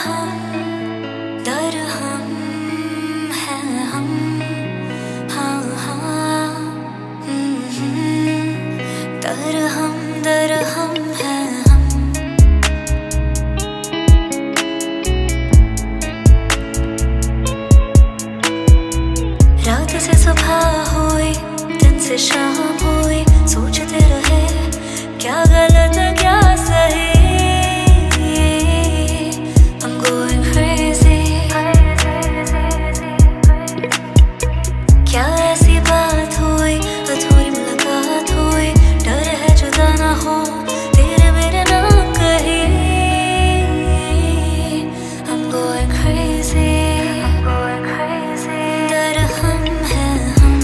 दरहम हैं हम, हाँ हाँ, दरहम दरहम हैं हम। रात से सुबह हुई, दिन से शाम हुई, सोचते रहे क्या गलत क्या सही। I'm going crazy। क्या ऐसी बात हुई, अधूरी मुलाकात हुई, डर है जुदा ना हो तेरे मेरे नाम कहीं। I'm going crazy। दरहम हैं हम,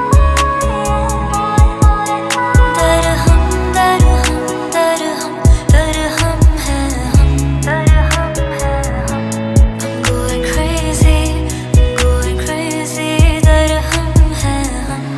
दरहम दरहम दरहम दरहम हैं हम, दरहम हैं हम। I'm going crazy, I'm going crazy, दरहम हैं हम।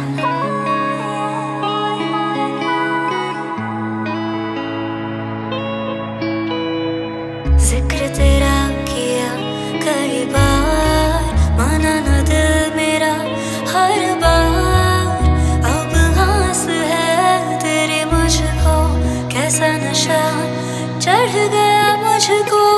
जिक्र तेरा किया कई बार, माना न दिल मेरा हर बार। अब आस है तेरी मुझको, कैसा नशा चढ़ गया मुझको।